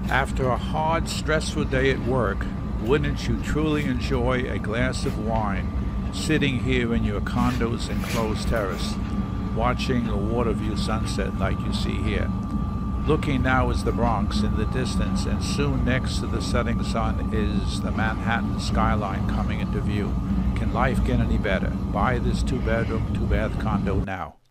After a hard, stressful day at work, wouldn't you truly enjoy a glass of wine, sitting here in your condo's enclosed terrace, watching a water view sunset like you see here? Looking now is the Bronx in the distance, and soon next to the setting sun is the Manhattan skyline coming into view. Can life get any better? Buy this 2-bedroom, 2-bath condo now.